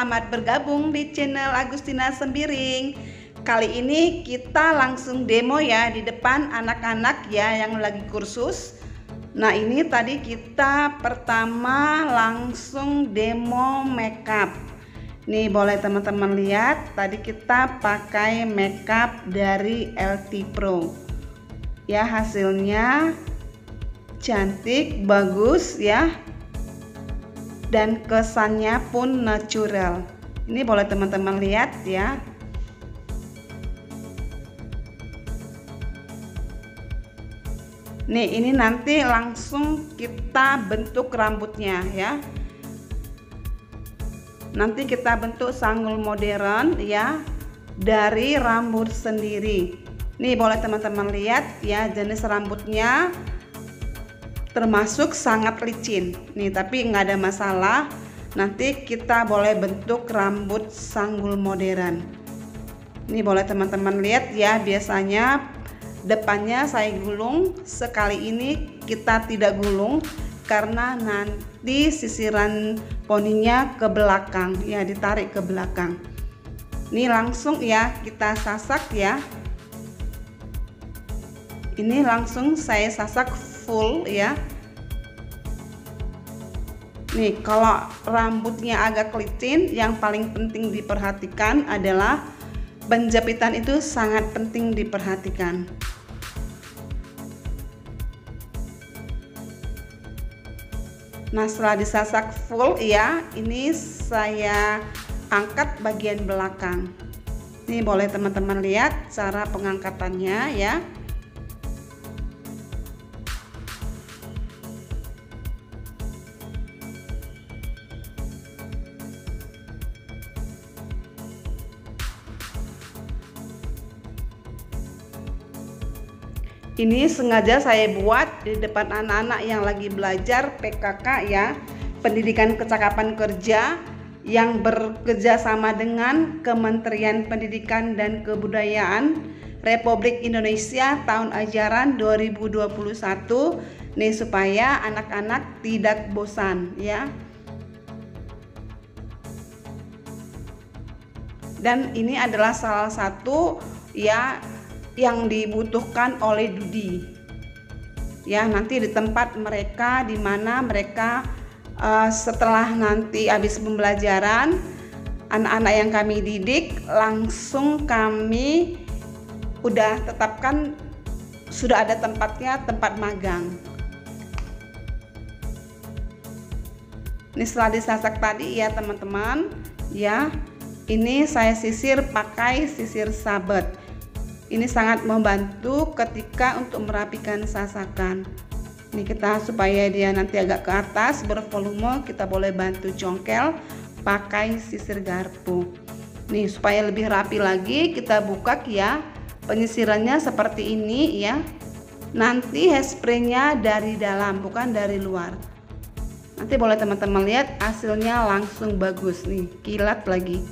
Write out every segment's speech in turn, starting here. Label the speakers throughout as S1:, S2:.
S1: Selamat bergabung di channel Agustina Sembiring. Kali ini kita langsung demo ya di depan anak-anak ya yang lagi kursus. Nah, ini tadi kita pertama langsung demo makeup. Nih boleh teman-teman lihat, tadi kita pakai makeup dari LT Pro. Ya, hasilnya cantik, bagus ya. Dan kesannya pun natural. Ini boleh teman-teman lihat ya. Nih, ini nanti langsung kita bentuk rambutnya ya. Nanti kita bentuk sanggul modern ya dari rambut sendiri. Nih boleh teman-teman lihat ya, jenis rambutnya termasuk sangat licin nih, tapi nggak ada masalah. Nanti kita boleh bentuk rambut sanggul modern. Ini boleh teman-teman lihat ya, biasanya depannya saya gulung. Sekali ini kita tidak gulung karena nanti sisiran poninya ke belakang ya, ditarik ke belakang. Ini langsung ya kita sasak ya. Ini langsung saya sasak full ya. Nih, kalau rambutnya agak licin, yang paling penting diperhatikan adalah penjapitan itu sangat penting diperhatikan. Nah, setelah disasak full ya, ini saya angkat bagian belakang. Nih boleh teman-teman lihat cara pengangkatannya ya. Ini sengaja saya buat di depan anak-anak yang lagi belajar PKK ya, Pendidikan Kecakapan Kerja, yang bekerja sama dengan Kementerian Pendidikan dan Kebudayaan Republik Indonesia tahun ajaran 2021. Nih, supaya anak-anak tidak bosan ya. Dan ini adalah salah satu ya yang dibutuhkan oleh Dudi ya, nanti di tempat mereka, di mana mereka setelah nanti habis pembelajaran, anak-anak yang kami didik langsung kami udah tetapkan, sudah ada tempatnya, tempat magang. Ini setelah disasak tadi ya teman-teman ya, ini saya sisir pakai sisir sabet. Ini sangat membantu ketika untuk merapikan sasakan. Ini kita supaya dia nanti agak ke atas bervolume, kita boleh bantu congkel pakai sisir garpu. Nih supaya lebih rapi lagi, kita buka ya. Penyisirannya seperti ini ya. Nanti hairspraynya dari dalam, bukan dari luar. Nanti boleh teman-teman lihat hasilnya langsung bagus nih, kilat lagi.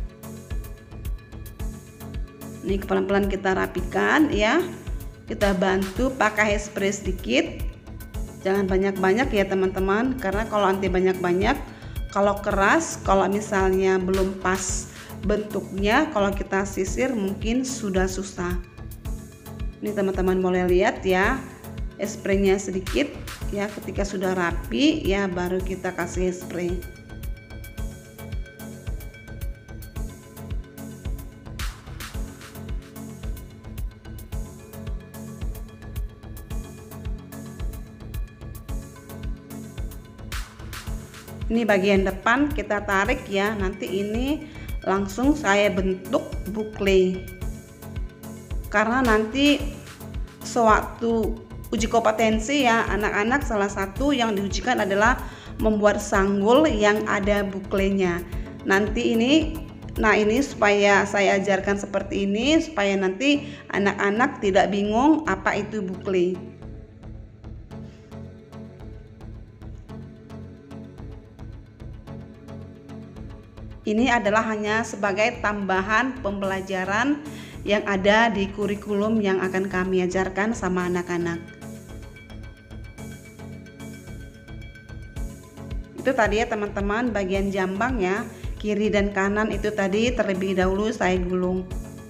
S1: Nih pelan-pelan kita rapikan ya. Kita bantu pakai hairspray sedikit. Jangan banyak-banyak ya teman-teman, karena kalau nanti banyak-banyak, kalau keras, kalau misalnya belum pas bentuknya, kalau kita sisir mungkin sudah susah. Ini teman-teman boleh lihat ya, spraynya sedikit ya. Ketika sudah rapi ya, baru kita kasih spray. Ini bagian depan kita tarik ya, nanti ini langsung saya bentuk bukle. Karena nanti sewaktu uji kompetensi ya anak-anak, salah satu yang diujikan adalah membuat sanggul yang ada buklenya. Nanti ini, nah ini supaya saya ajarkan seperti ini, supaya nanti anak-anak tidak bingung apa itu bukle. Ini adalah hanya sebagai tambahan pembelajaran yang ada di kurikulum yang akan kami ajarkan sama anak-anak. Itu tadi ya teman-teman bagian jambang ya. kiri dan kanan itu tadi terlebih dahulu saya gulung,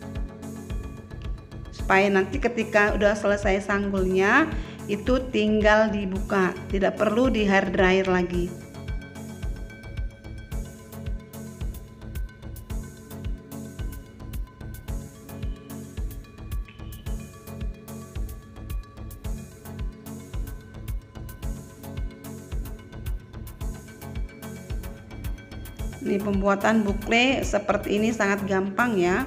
S1: supaya nanti ketika udah selesai sanggulnya itu tinggal dibuka, tidak perlu di hair dryer lagi. Ini pembuatan bukle seperti ini sangat gampang ya.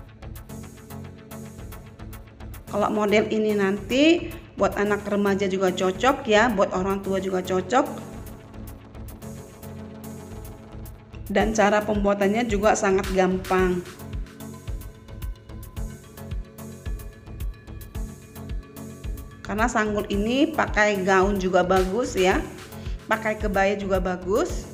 S1: Kalau model ini nanti buat anak remaja juga cocok ya, buat orang tua juga cocok. Dan cara pembuatannya juga sangat gampang. Karena sanggul ini pakai gaun juga bagus ya, pakai kebaya juga bagus.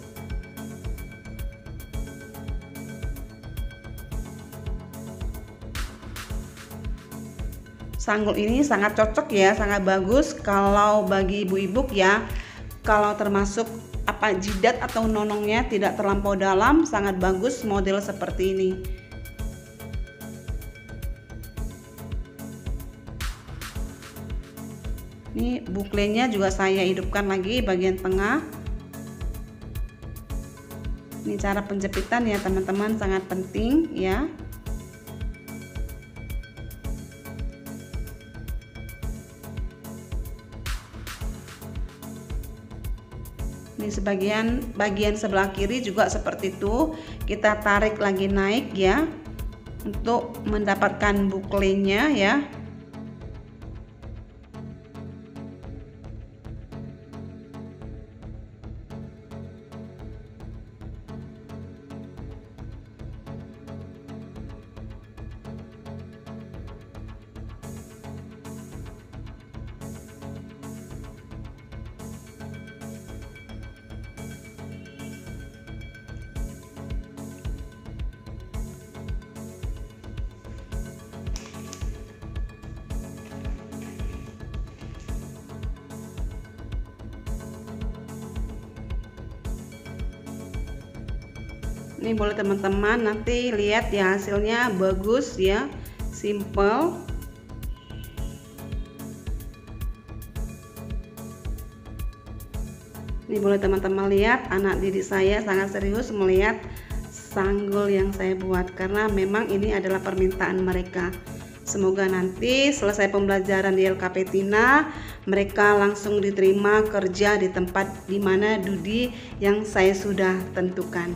S1: Sanggul ini sangat cocok ya, sangat bagus kalau bagi ibu-ibu ya, kalau termasuk jidat atau nonongnya tidak terlampau dalam, sangat bagus model seperti ini. Ini buklenya juga saya hidupkan lagi bagian tengah. Ini cara penjepitan ya teman-teman, sangat penting ya. Ini bagian sebelah kiri juga seperti itu, kita tarik lagi naik ya untuk mendapatkan buklenya ya. Ini boleh teman-teman nanti lihat ya, hasilnya bagus ya, simple. Ini boleh teman-teman lihat, anak didik saya sangat serius melihat sanggul yang saya buat, karena memang ini adalah permintaan mereka. Semoga nanti selesai pembelajaran di LKP Tina, mereka langsung diterima kerja di tempat dimana Dudi yang saya sudah tentukan.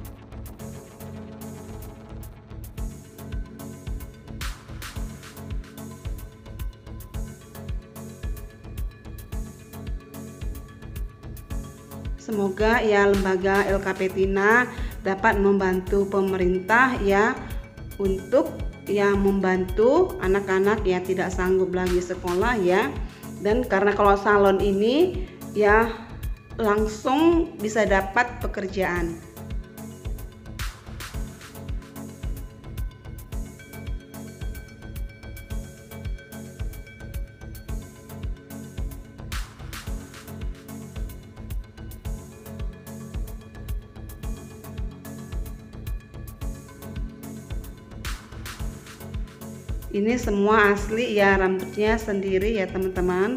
S1: Semoga ya lembaga LKP Tina dapat membantu pemerintah ya, untuk yang membantu anak-anak ya tidak sanggup lagi sekolah ya. Dan karena kalau salon ini ya langsung bisa dapat pekerjaan. Ini semua asli ya, rambutnya sendiri ya teman-teman.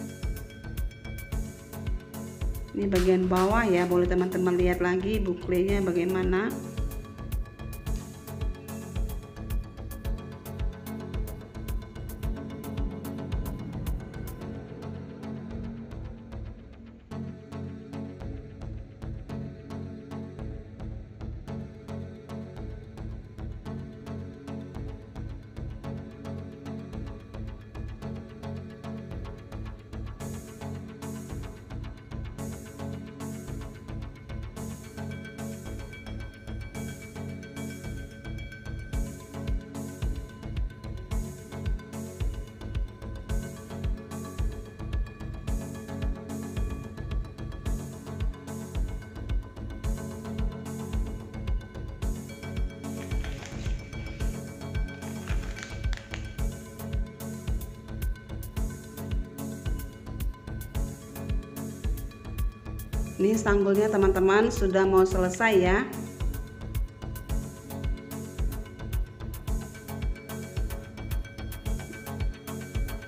S1: Ini bagian bawah ya, boleh teman-teman lihat lagi buklenya bagaimana. Ini sanggulnya teman-teman sudah mau selesai ya.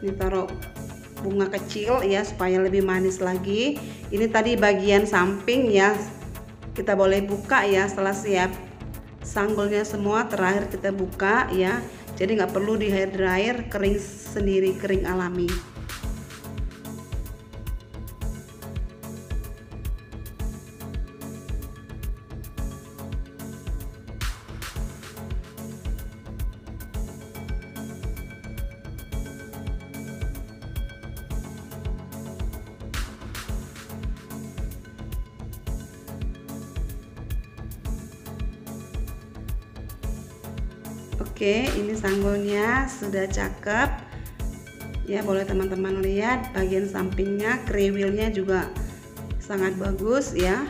S1: Ini taruh bunga kecil ya supaya lebih manis lagi. Ini tadi bagian samping ya, kita boleh buka ya setelah siap sanggulnya semua. Terakhir kita buka ya, jadi nggak perlu di hair dryer, kering sendiri, kering alami. Oke, ini sanggulnya sudah cakep ya, boleh teman-teman lihat bagian sampingnya, kriwilnya juga sangat bagus ya.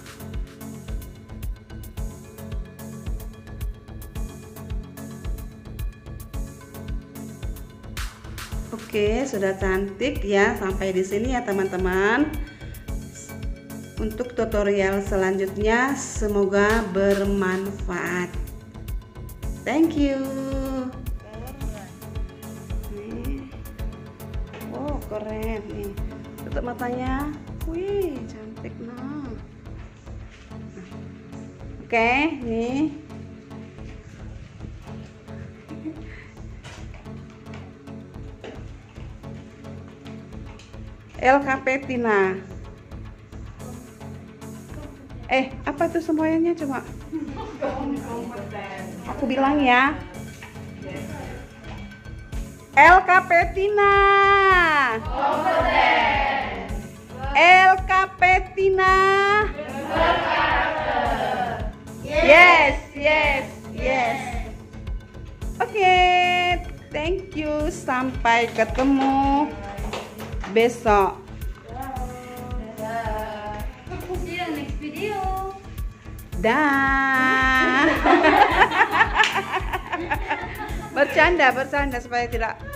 S1: Oke, sudah cantik ya. Sampai di sini ya teman-teman. Untuk tutorial selanjutnya semoga bermanfaat. Thank you. Nih. Oh, keren nih. Tutup matanya. Wih, cantik nah. Oke, nih. LKP Tina. Apa tuh semuanya cuma? Aku bilang ya. LKP Tina. LKP Tina. Yes. Oke, thank you. Sampai ketemu besok.
S2: See you next video.
S1: Dah. Bercanda supaya tidak